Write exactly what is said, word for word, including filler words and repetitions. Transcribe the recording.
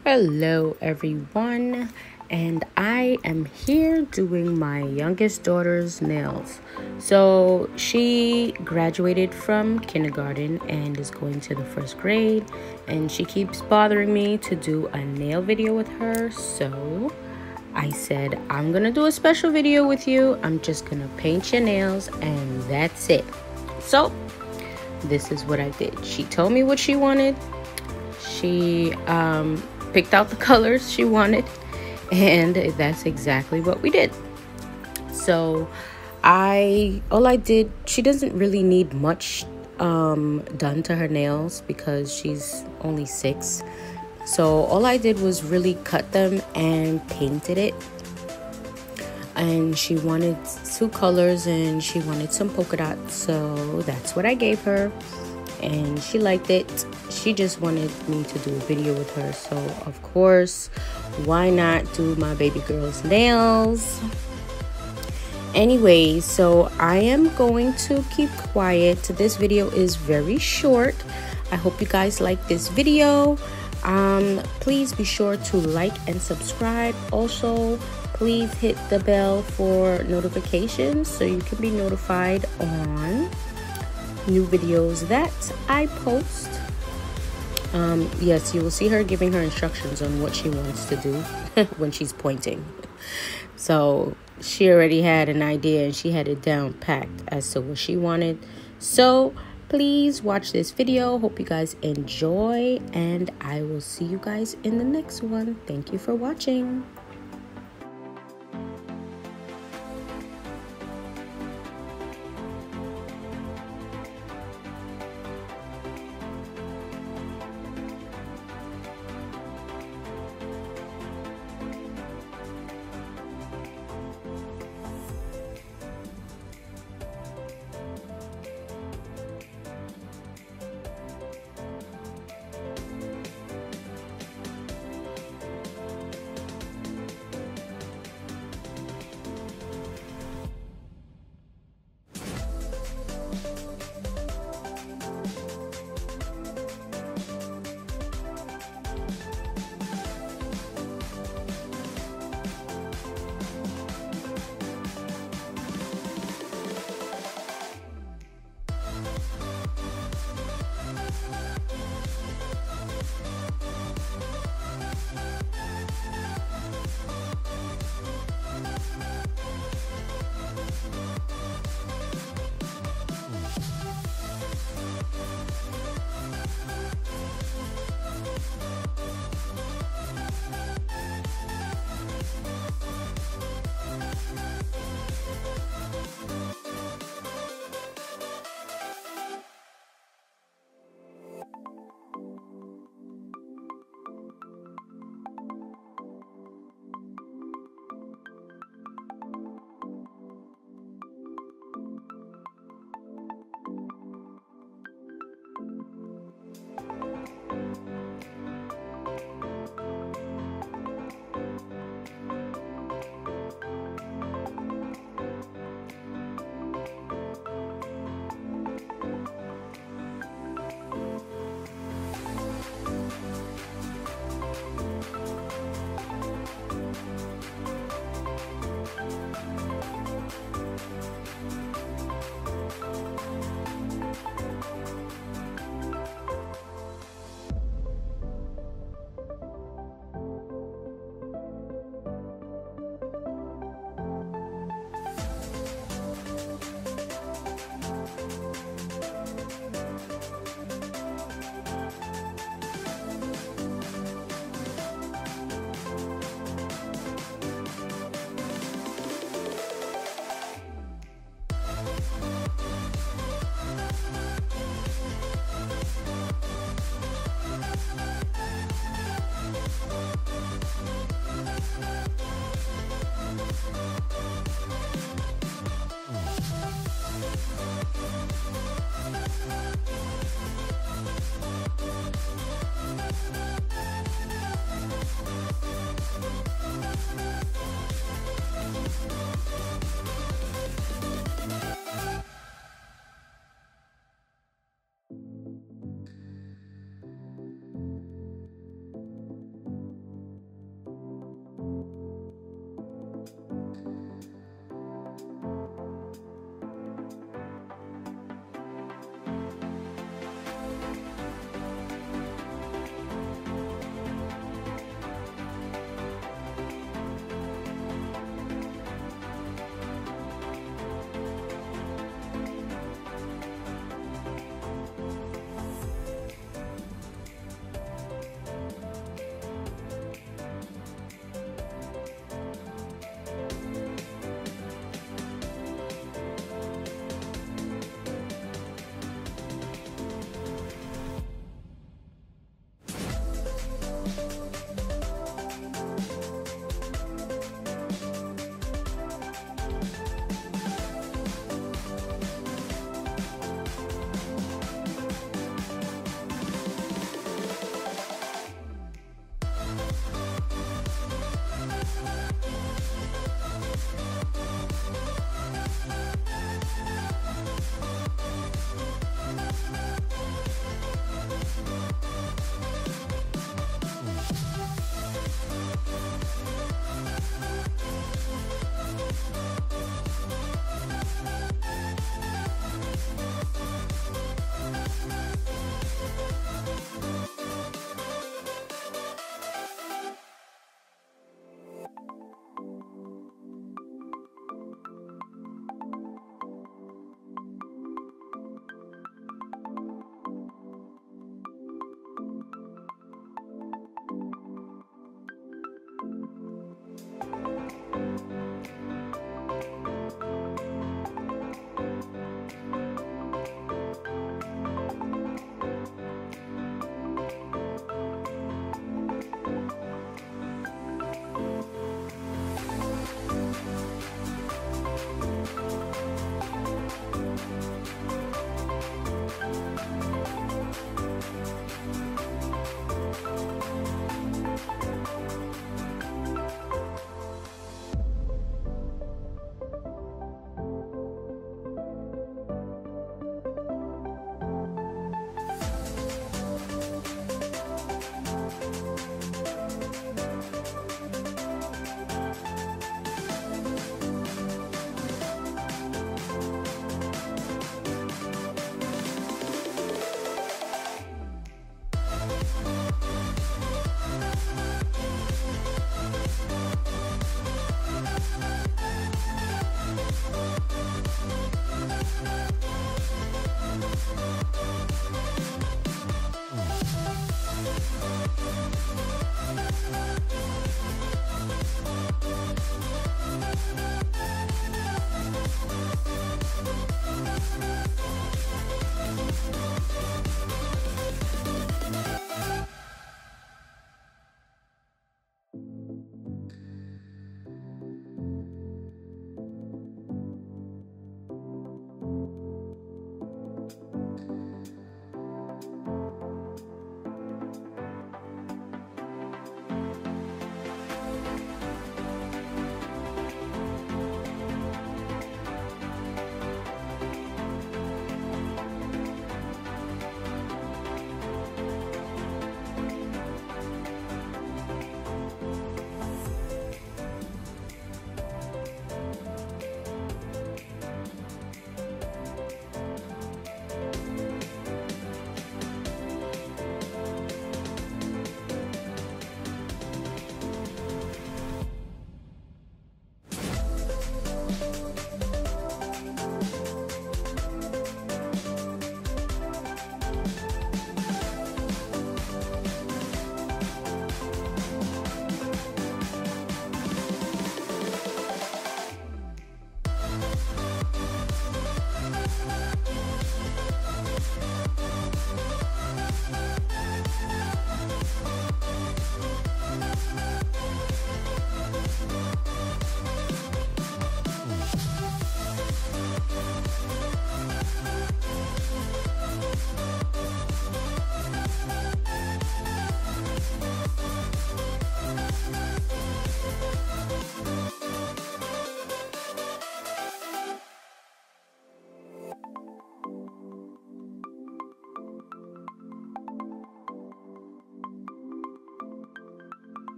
Hello, everyone, and I am here doing my youngest daughter's nails. So, she graduated from kindergarten and is going to the first grade, and she keeps bothering me to do a nail video with her. So, I said, I'm gonna do a special video with you. I'm just gonna paint your nails, and that's it. So, this is what I did. She told me what she wanted. She um, picked out the colors she wanted, and that's exactly what we did. So I all I did, she doesn't really need much um, done to her nails because she's only six. So all I did was really cut them and painted it. And she wanted two colors and she wanted some polka dots, so that's what I gave her, and she liked it. She just wanted me to do a video with her, so of course, why not do my baby girl's nails? Anyway, so I am going to keep quiet. This video is very short. I hope you guys like this video. Um, please be sure to like and subscribe. Also, please hit the bell for notifications so you can be notified on new videos that I post. Um, yes, you will see her giving her instructions on what she wants to do when she's pointing. So she already had an idea and she had it down packed as to what she wanted. So please watch this video. Hope you guys enjoy, and I will see you guys in the next one. Thank you for watching.